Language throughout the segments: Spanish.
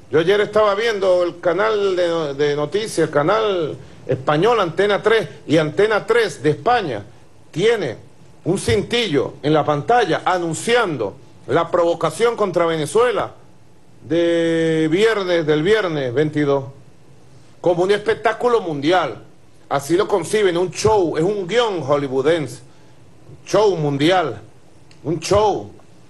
Yo ayer estaba viendo el canal de noticias, el canal español Antena 3, y Antena 3 de España tiene un cintillo en la pantalla anunciando la provocación contra Venezuela del viernes 22, como un espectáculo mundial. Así lo conciben, un show, es un guión hollywoodense, show mundial, un show,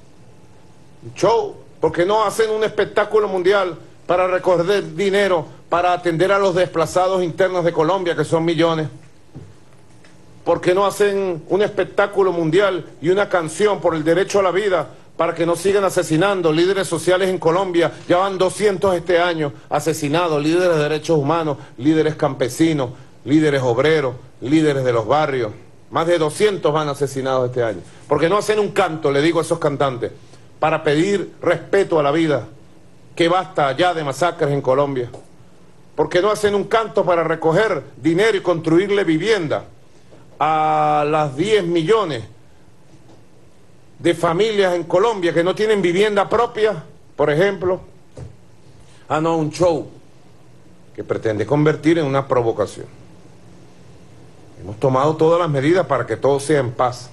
¿por qué no hacen un espectáculo mundial para recoger dinero, para atender a los desplazados internos de Colombia, que son millones? ¿Por qué no hacen un espectáculo mundial y una canción por el derecho a la vida para que no sigan asesinando líderes sociales en Colombia? Ya van 200 este año asesinados, líderes de derechos humanos, líderes campesinos, líderes obreros, líderes de los barrios. Más de 200 van asesinados este año. ¿Por qué no hacen un canto, le digo a esos cantantes, para pedir respeto a la vida? Que basta ya de masacres en Colombia. ¿Por qué no hacen un canto para recoger dinero y construirle vivienda a las 10 millones de familias en Colombia que no tienen vivienda propia, por ejemplo? Ah, no, un show que pretende convertir en una provocación. Hemos tomado todas las medidas para que todo sea en paz.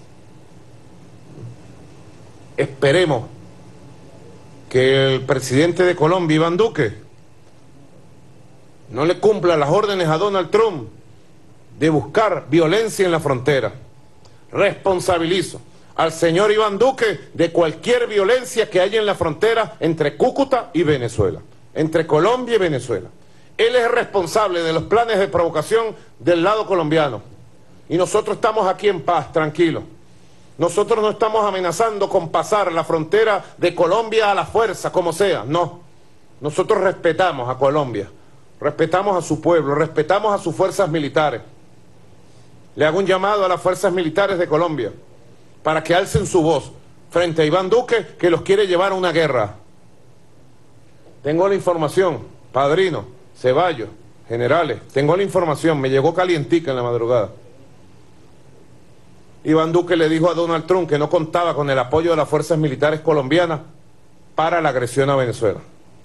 Esperemos que el presidente de Colombia, Iván Duque, no le cumpla las órdenes a Donald Trump de buscar violencia en la frontera. Responsabilizo al señor Iván Duque de cualquier violencia que haya en la frontera entre Cúcuta y Venezuela, entre Colombia y Venezuela. Él es responsable de los planes de provocación del lado colombiano. Y nosotros estamos aquí en paz, tranquilos. Nosotros no estamos amenazando con pasar la frontera de Colombia a la fuerza, como sea, no. Nosotros respetamos a Colombia, respetamos a su pueblo, respetamos a sus fuerzas militares. Le hago un llamado a las fuerzas militares de Colombia para que alcen su voz frente a Iván Duque, que los quiere llevar a una guerra. Tengo la información, padrino, Ceballos, generales, tengo la información, me llegó calientica en la madrugada. Iván Duque le dijo a Donald Trump que no contaba con el apoyo de las fuerzas militares colombianas para la agresión a Venezuela.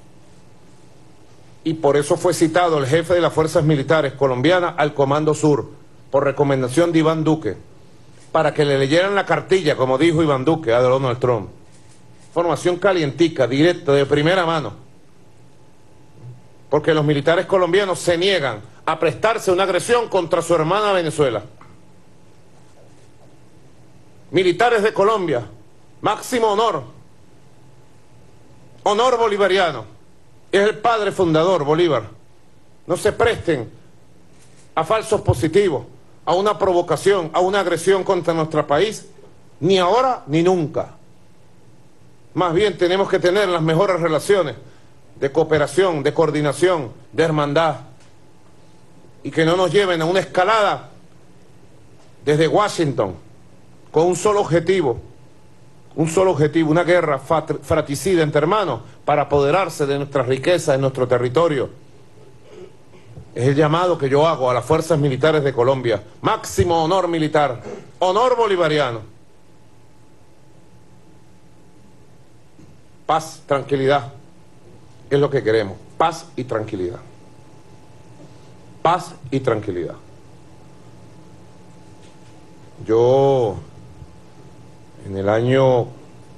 Y por eso fue citado el jefe de las fuerzas militares colombianas al Comando Sur, por recomendación de Iván Duque, para que le leyeran la cartilla, como dijo Iván Duque a Donald Trump. Información calientica, directa, de primera mano. Porque los militares colombianos se niegan a prestarse una agresión contra su hermana Venezuela. Militares de Colombia, máximo honor, honor bolivariano, es el padre fundador, Bolívar. No se presten a falsos positivos, a una provocación, a una agresión contra nuestro país, ni ahora ni nunca. Más bien tenemos que tener las mejores relaciones de cooperación, de coordinación, de hermandad, y que no nos lleven a una escalada desde Washington, con un solo objetivo, una guerra fratricida entre hermanos para apoderarse de nuestras riquezas, de nuestro territorio. Es el llamado que yo hago a las fuerzas militares de Colombia. Máximo honor militar, honor bolivariano. Paz, tranquilidad, es lo que queremos. Paz y tranquilidad. Paz y tranquilidad. Yo, en el año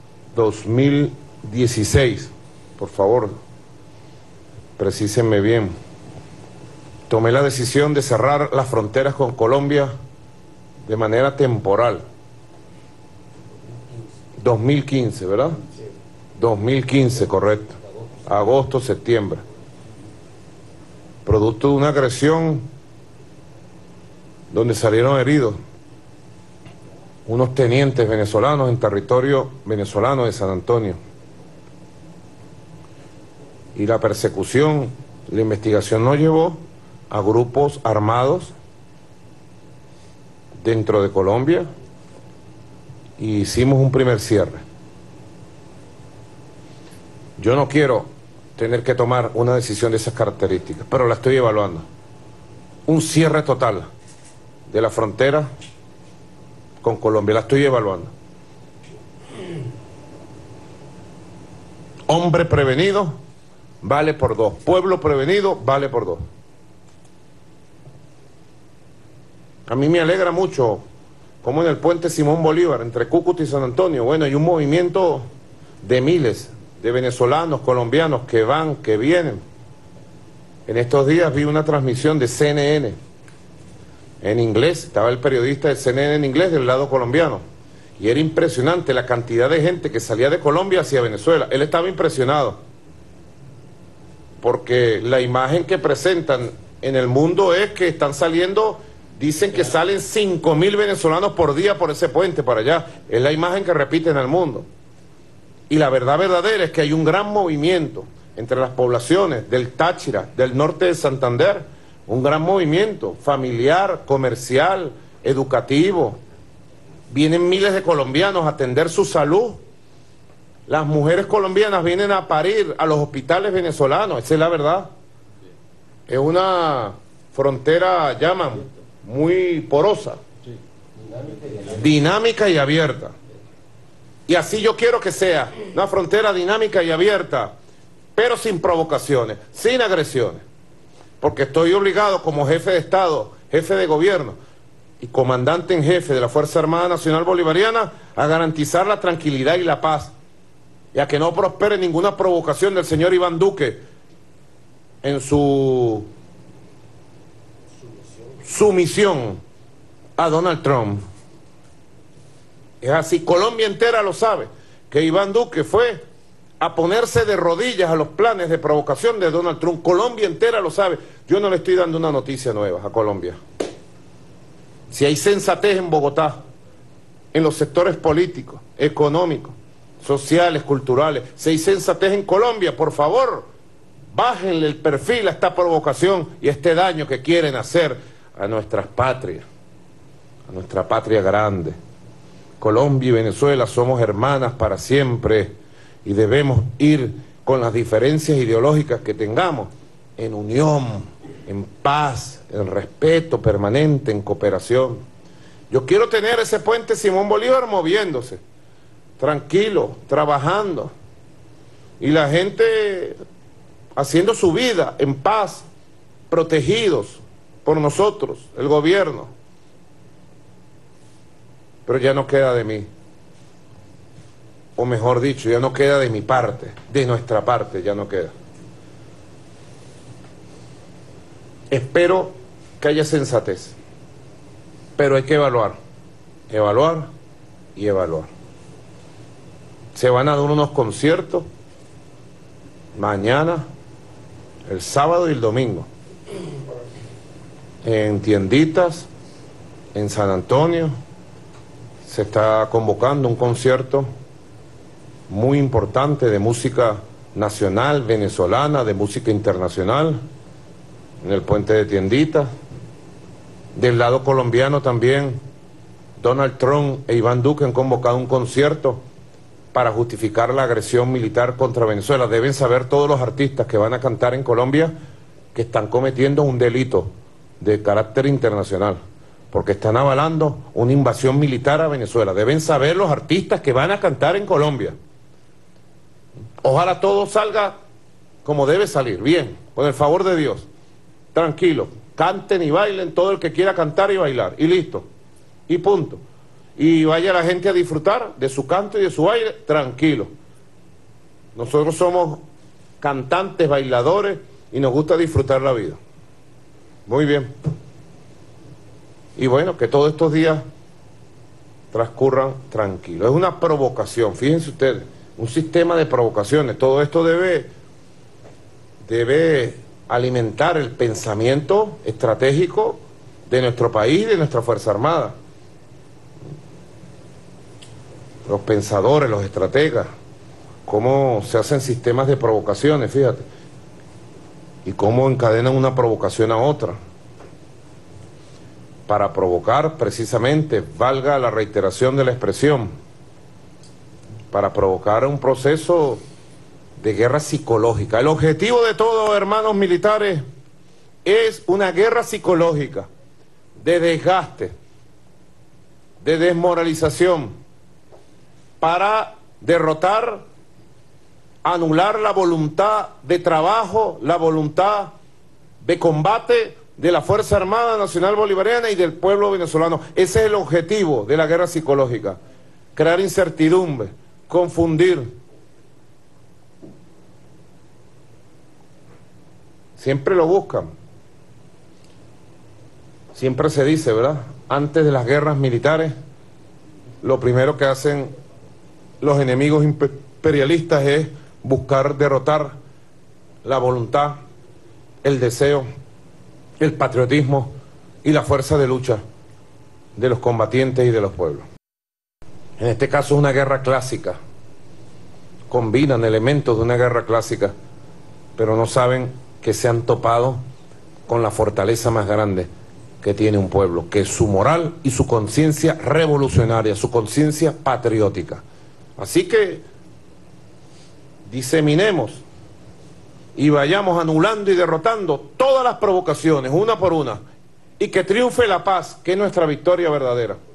2016, por favor, precísenme bien, tomé la decisión de cerrar las fronteras con Colombia de manera temporal. 2015, ¿verdad? 2015, correcto. Agosto, septiembre. Producto de una agresión donde salieron heridos unos tenientes venezolanos en territorio venezolano de San Antonio. Y la persecución, la investigación nos llevó a grupos armados dentro de Colombia y hicimos un primer cierre. Yo no quiero tener que tomar una decisión de esas características, pero la estoy evaluando. Un cierre total de la frontera con Colombia, la estoy evaluando. Hombre prevenido, vale por 2. Pueblo prevenido vale por 2. A mí me alegra mucho como en el puente Simón Bolívar, entre Cúcuta y San Antonio, bueno, hay un movimiento de miles de venezolanos, colombianos que van, que vienen. En estos días vi una transmisión de CNN en inglés, estaba el periodista de CNN en inglés del lado colombiano, y era impresionante la cantidad de gente que salía de Colombia hacia Venezuela. Él estaba impresionado, porque la imagen que presentan en el mundo es que están saliendo, dicen que salen 5.000 venezolanos por día por ese puente para allá, es la imagen que repiten al mundo. Y la verdad verdadera es que hay un gran movimiento entre las poblaciones del Táchira, del norte de Santander, un gran movimiento familiar, comercial, educativo. Vienen miles de colombianos a atender su salud. Las mujeres colombianas vienen a parir a los hospitales venezolanos, esa es la verdad. Es una frontera, llaman, muy porosa, dinámica y abierta. Y así yo quiero que sea, una frontera dinámica y abierta, pero sin provocaciones, sin agresiones. Porque estoy obligado como jefe de Estado, jefe de gobierno y comandante en jefe de la Fuerza Armada Nacional Bolivariana a garantizar la tranquilidad y la paz, y a que no prospere ninguna provocación del señor Iván Duque en su sumisión a Donald Trump. Es así, Colombia entera lo sabe, que Iván Duque fue a ponerse de rodillas a los planes de provocación de Donald Trump. Colombia entera lo sabe. Yo no le estoy dando una noticia nueva a Colombia. Si hay sensatez en Bogotá, en los sectores políticos, económicos, sociales, culturales, si hay sensatez en Colombia, por favor, bájenle el perfil a esta provocación y a este daño que quieren hacer a nuestras patrias, a nuestra patria grande. Colombia y Venezuela somos hermanas para siempre y debemos ir con las diferencias ideológicas que tengamos en unión, en paz, en respeto permanente, en cooperación. Yo quiero tener ese puente Simón Bolívar moviéndose, tranquilo, trabajando, y la gente haciendo su vida en paz, protegidos por nosotros, el gobierno. Pero ya no queda de mí, o mejor dicho, ya no queda de mi parte, de nuestra parte ya no queda. Espero que haya sensatez, pero hay que evaluar, evaluar y evaluar. Se van a dar unos conciertos mañana, el sábado y el domingo, en tienditas, en San Antonio. Se está convocando un concierto muy importante de música nacional, venezolana, de música internacional, en el puente de Tienditas. Del lado colombiano también, Donald Trump e Iván Duque han convocado un concierto para justificar la agresión militar contra Venezuela. Deben saber todos los artistas que van a cantar en Colombia que están cometiendo un delito de carácter internacional, porque están avalando una invasión militar a Venezuela. Deben saber los artistas que van a cantar en Colombia. Ojalá todo salga como debe salir, bien, con el favor de Dios. Tranquilo, canten y bailen todo el que quiera cantar y bailar, y listo, y punto. Y vaya la gente a disfrutar de su canto y de su baile, tranquilo. Nosotros somos cantantes, bailadores, y nos gusta disfrutar la vida. Muy bien. Y bueno, que todos estos días transcurran tranquilos. Es una provocación, fíjense ustedes, un sistema de provocaciones. Todo esto debe alimentar el pensamiento estratégico de nuestro país y de nuestra Fuerza Armada. Los pensadores, los estrategas, cómo se hacen sistemas de provocaciones, fíjate, y cómo encadenan una provocación a otra, para provocar precisamente, valga la reiteración de la expresión, para provocar un proceso de guerra psicológica. El objetivo de todo, hermanos militares, es una guerra psicológica, de desgaste, de desmoralización, para derrotar anular la voluntad de trabajo, la voluntad de combate de la Fuerza Armada Nacional Bolivariana y del pueblo venezolano. Ese es el objetivo de la guerra psicológica, crear incertidumbre, confundir. Siempre lo buscan. Siempre se dice, ¿verdad? Antes de las guerras militares, lo primero que hacen los enemigos imperialistas es buscar derrotar la voluntad, el deseo, el patriotismo y la fuerza de lucha de los combatientes y de los pueblos. En este caso es una guerra clásica. Combinan elementos de una guerra clásica, pero no saben que se han topado con la fortaleza más grande que tiene un pueblo, que es su moral y su conciencia revolucionaria, su conciencia patriótica. Así que diseminemos y vayamos anulando y derrotando todas las provocaciones, una por una, y que triunfe la paz, que es nuestra victoria verdadera.